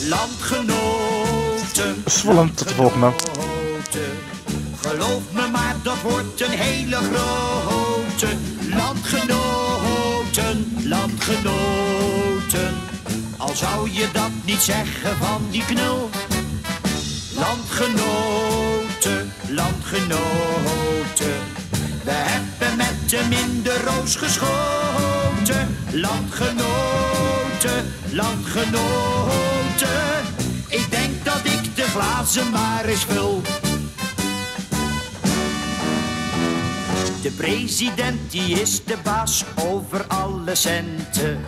landgenoten. Zwolle, tot de volgende. Geloof me maar, dat wordt een hele grote. Landgenoten, landgenoten. Al zou je dat niet zeggen van die knul. Landgenoten, landgenoten. We hebben met hem in de roos geschoten. Landgenoten, landgenoten. Ik denk dat ik de glazen maar eens vul. De president die is de baas over alle centen.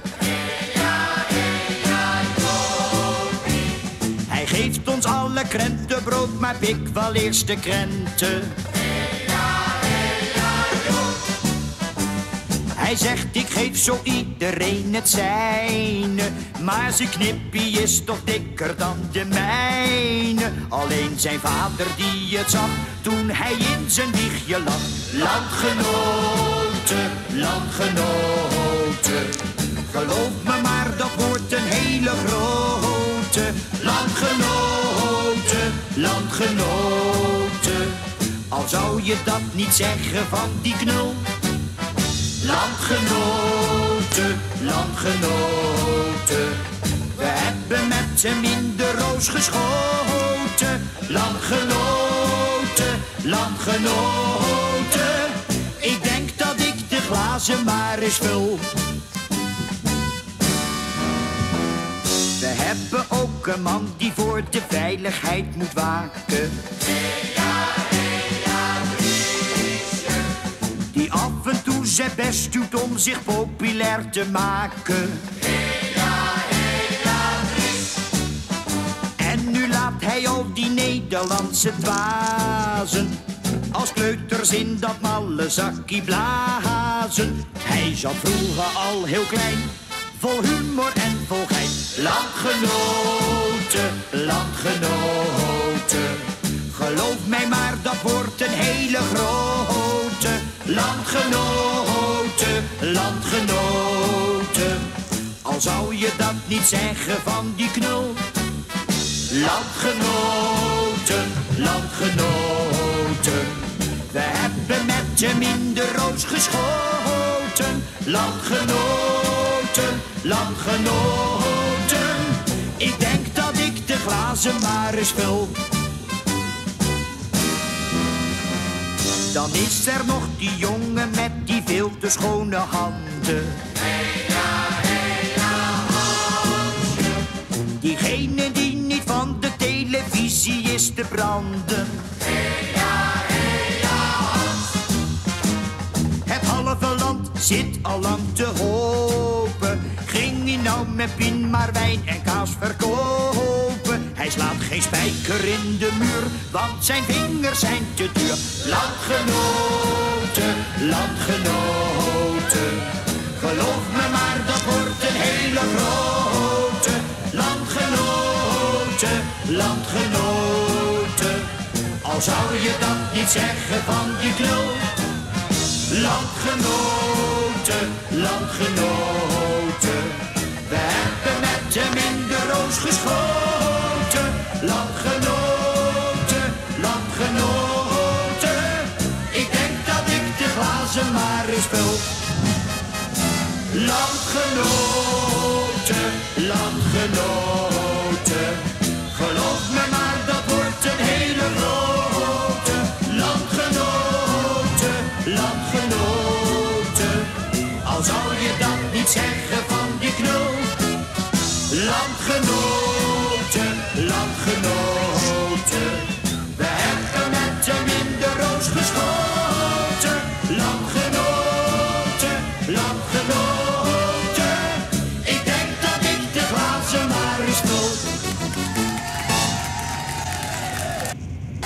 Hij geeft ons alle krentenbrood, maar pik wel eerst de krenten. Hij zegt ik geef zo iedereen het zijne, maar zijn knippie is toch dikker dan de mijne. Alleen zijn vader die het zag toen hij in zijn wiegje lag. Landgenoten, landgenoten. Geloof me maar, dat wordt een hele grote. Landgenoten, landgenoten. Al zou je dat niet zeggen van die knul. Landgenoten, landgenoten. We hebben met hem in de roos geschoten. Landgenoten, landgenoten. Ik denk dat ik de glazen maar eens vul. We hebben ook een man die voor de veiligheid moet waken. Die af en toe zijn best doet om zich populair te maken. En nu laat hij al die Nederlandse dwazen als kleuters in dat malle zakkie blazen. Hij zat vroeger al heel klein, vol humor en vol gein. Landgenoten, landgenoten. Geloof mij maar, dat wordt een hele grote. Landgenoten, landgenoten. Al zou je dat niet zeggen van die knul. Landgenoten, landgenoten. We hebben met hem in de roos geschoten. Landgenoten, landgenoten. Ik denk dat ik de glazen maar eens vul. Dan is er nog die jongen met die veel te schone handen. Diegene die niet van de televisie is te branden. Het halve land zit al lang te hopen. Ging hij nou met pin maar wijn en kaas verkopen? Hij slaat geen spijker in de muur, want zijn vingers zijn te duur. Landgenoten, landgenoten. Geloof me maar, dat wordt een hele grote. Landgenoten, landgenoten. Al zou je dat niet zeggen van die knul. Landgenoten, landgenoten. We hebben met hem in de roos geschoten. Landgenoten, landgenoten. Ik denk dat ik de glazen maar eens vul. Landgenoten, landgenoten. Geloof me maar, dat wordt een hele grote. Landgenoten, landgenoten. Al zou je dat niet zeggen van die knul. Landgenoten.